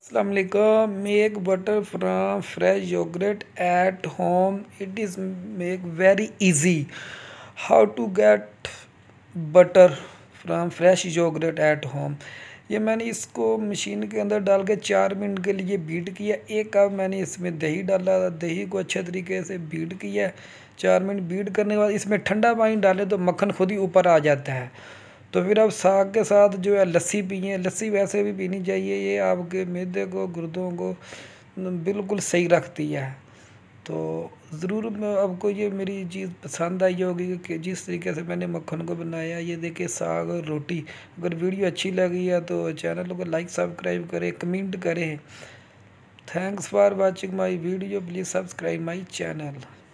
Assalamu alaikum. Make butter from fresh yogurt at home. It is make very easy. How to get butter from fresh yogurt at home. ये मैंने इसको machine के अंदर डाल के 4 minute के लिए बीट किया। एक कप मैंने इसमें दही डाला, दही को अच्छे तरीके से बीट किया। 4 मिनट बीट करने के बाद इसमें ठंडा पानी डाले तो मक्खन खुद ही ऊपर आ जाता है। तो फिर आप साग के साथ जो है लस्सी पिए। लस्सी वैसे भी पीनी चाहिए, ये आपके मैदे को, गुर्दों को बिल्कुल सही रखती है। तो ज़रूर मैं आपको ये मेरी चीज़ पसंद आई होगी कि जिस तरीके से मैंने मक्खन को बनाया। ये देखिए साग और रोटी। अगर वीडियो अच्छी लगी है तो चैनल को लाइक सब्सक्राइब करें, कमेंट करें। Thanks for watching my video, please subscribe my channel.